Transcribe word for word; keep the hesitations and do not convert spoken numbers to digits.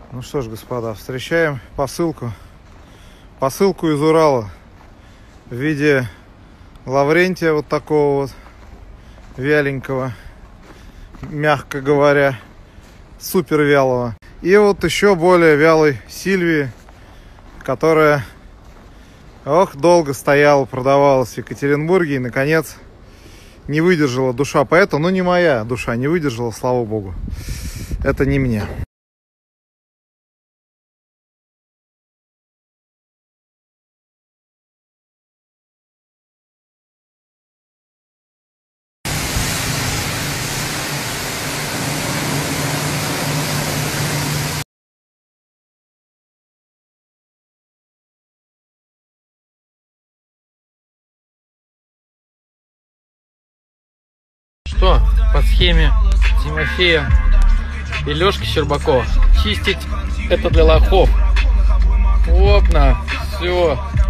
Ну что ж, господа, встречаем посылку. Посылку из Урала в виде Лаврентия, вот такого вот вяленького, мягко говоря, супер вялого. И вот еще более вялой Сильвии, которая, ох, долго стояла, продавалась в Екатеринбурге и, наконец, не выдержала душа поэта. Ну, не моя душа не выдержала, слава богу. Это не мне. Что по схеме Тимофея и Лёшки Щербакова? Чистить это для лохов. Опна, все.